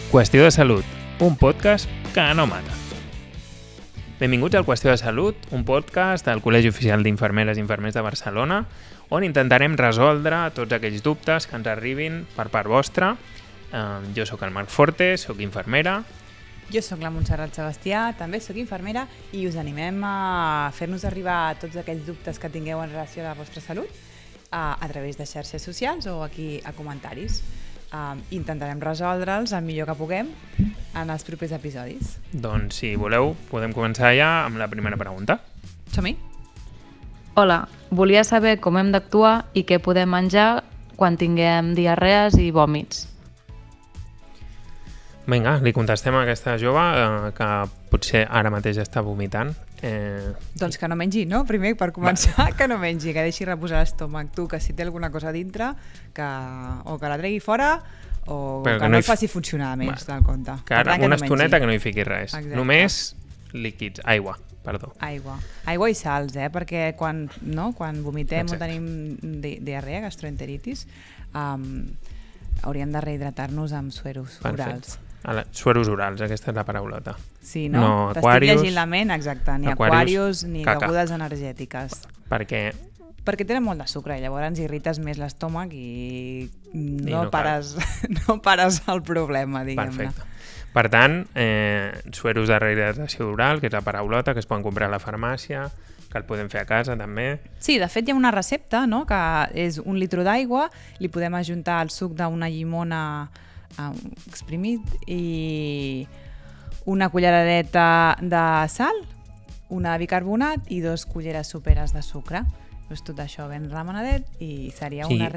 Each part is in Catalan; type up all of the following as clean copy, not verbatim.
Qüestió de salut, un podcast que no mata. Benvinguts al Qüestió de salut, un podcast del Col·legi Oficial d'Infermeres i Infermers de Barcelona, on intentarem resoldre tots aquells dubtes que ens arribin per part vostra. Jo sóc el Marc Forte, sóc infermera. Jo sóc la Montserrat Sebastià, també sóc infermera i us animem a fer-nos arribar tots aquells dubtes que tingueu en relació a la vostra salut a través de xarxes socials o aquí a comentaris. Intentarem resoldre'ls el millor que puguem en els propers episodis. Doncs si voleu podem començar ja amb la primera pregunta. Som-hi? Hola, volia saber com hem d'actuar i què podem menjar quan tinguem diarrees i vòmits. Vinga, li contestem a aquesta jove que potser ara mateix està vomitant. Doncs que no mengi, no? Primer, per començar, que no mengi, que deixi reposar l'estómac. Tu, que si té alguna cosa dintre, o que la tregui fora o però que no el faci funcionar més del compte. Que ara una estoneta que no hi fiqui res. Exacte. Només líquids, aigua, perdó. Aigua i sals, perquè quan vomitem o tenim diarrea, gastroenteritis, hauríem de rehidratar-nos amb sueros orals. Sueros orals, aquesta és la paraulota. Sí, no? T'estic llegint la ment, exacte. Ni aquarius ni begudes energètiques. Perquè tenen molt de sucre i llavors irrites més l'estómac i no pares el problema, diguem-ne. Perfecte. Per tant, sueros de rehidratació oral, que és la paraulota que es poden comprar a la farmàcia, que el podem fer a casa també. Sí, de fet hi ha una recepta, no?, que és 1 litre d'aigua, li podem ajuntar el suc d'una llimona exprimit i una culleradeta de sal, una de bicarbonat i 2 culleres soperes de sucre. Doncs tot això ben remenadet i seria una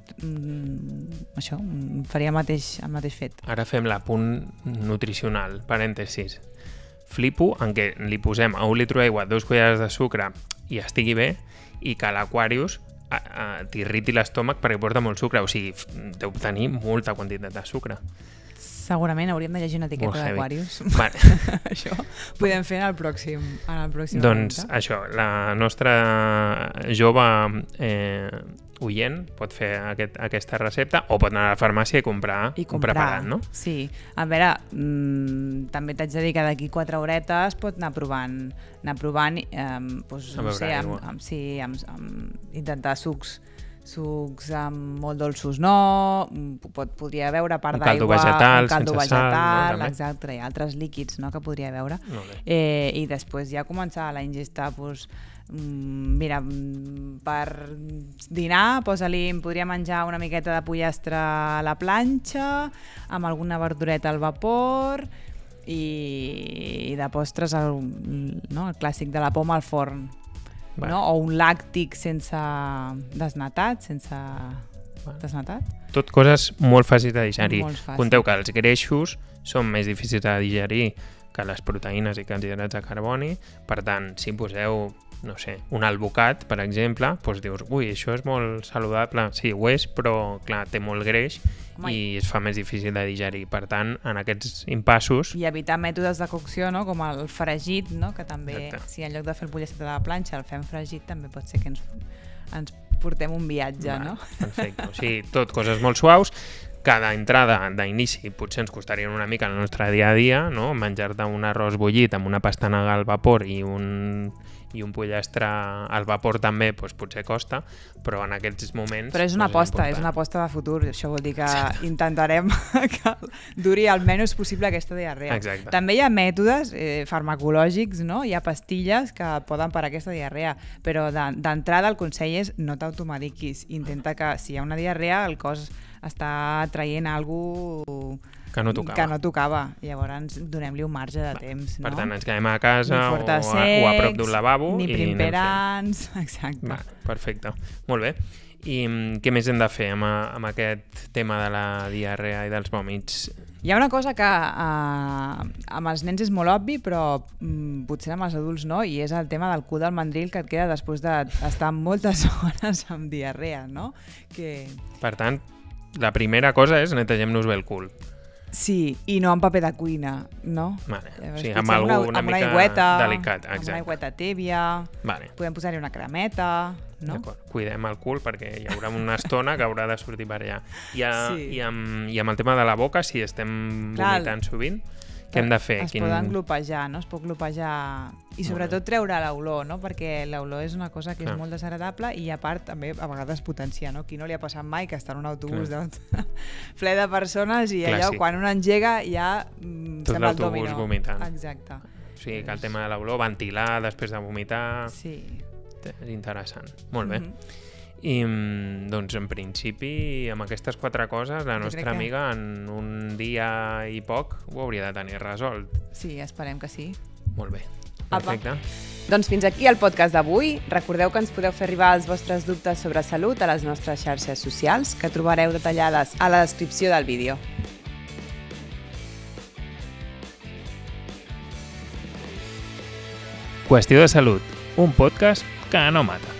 faria el mateix fet. Ara fem l'apunt nutricional, parèntesis. Flipo en què li posem a 1 litre d'aigua 2 culleres de sucre i estigui bé, i que l'Aquarius t'irriti l'estómac perquè porta molt sucre, o sigui, deu tenir molta quantitat de sucre. Segurament hauríem de llegir una etiqueta d'Aquarius. Vale. Això podem fer en el pròxim doncs moment. Això, la nostra jove oient pot fer aquesta recepta o pot anar a la farmàcia i comprar preparat, no? Sí. A veure, també t'haig de dir que d'aquí 4 horetes pot anar provant intentar sucs molt dolços podria beure part d'aigua, un caldo vegetal, exacte, i altres líquids que podria beure. I després ja començar la ingesta, mira, per dinar podria menjar una miqueta de pollastre a la planxa amb alguna verdureta al vapor i de postres el clàssic de la poma al forn. O un làctic sense desnatat, Tot coses molt fàcils de digerir. Conteu que els greixos són més difícils de digerir que les proteïnes i que els hidrats de carboni. Per tant, si poseu, no sé, un albocat, per exemple, doncs dius, ui, això és molt saludable. Sí, ho és, però clar, té molt greix i es fa més difícil de digerir. Per tant, en aquests impassos... I evitar mètodes de cocció, com el fregit, que també, si en lloc de fer el pollastre de la planxa el fem fregit, també pot ser que ens portem un viatge, no? Perfecte. O sigui, tot coses molt suaus. Cada entrada d'inici potser ens costaria una mica el nostre dia a dia, no? Menjar-te un arròs bullit amb una pastanaga al vapor i un pollastre al vapor també potser costa, però en aquests moments... Però és una aposta de futur. Això vol dir que intentarem que duri el menys possible aquesta diarrea. Exacte. També hi ha mètodes farmacològics, no? Hi ha pastilles que poden parar aquesta diarrea, però d'entrada el consell és no t'automediquis. Intenta que si hi ha una diarrea el cos està traient alguna cosa que no tocava. Llavors donem-li un marge de temps. Per tant, ens quedem a casa o a prop d'un lavabo. Ni primperants. Exacte. Perfecte. Molt bé. I què més hem de fer amb aquest tema de la diarrea i dels vòmits? Hi ha una cosa que amb els nens és molt obvi, però potser amb els adults no, i és el tema del cul del mandril que et queda després d'estar moltes hores amb diarrea, no? Per tant, la primera cosa és netegem-nos bé el cul. Sí, i no amb paper de cuina, no? Vale. Sí, amb alguna mica aigüeta, delicat. Exacte. Amb una aigüeta tèbia, podem posar-hi una cremeta, no? D'acord, cuidem el cul perquè hi haurà una estona que haurà de sortir per allà. I amb el tema de la boca, si estem vomitant sovint, què hem de fer? Es poden glopejar, no? Es pot glopejar i sobretot treure l'olor, no? Perquè l'olor és una cosa que és molt desagradable i a part també a vegades potencia, no? Qui no li ha passat mai que està en un autobús ple de persones i allò quan un engega ja tot l'autobús vomitant. Exacte. O sigui que el tema de l'olor, ventilar després de vomitar, és interessant. Molt bé. I doncs en principi amb aquestes 4 coses la nostra amiga en un dia i poc ho hauria de tenir resolt. Sí, esperem que sí. Molt bé, perfecte. Doncs fins aquí el podcast d'avui. Recordeu que ens podeu fer arribar els vostres dubtes sobre salut a les nostres xarxes socials que trobareu detallades a la descripció del vídeo. Qüestió de salut, un podcast que no mata.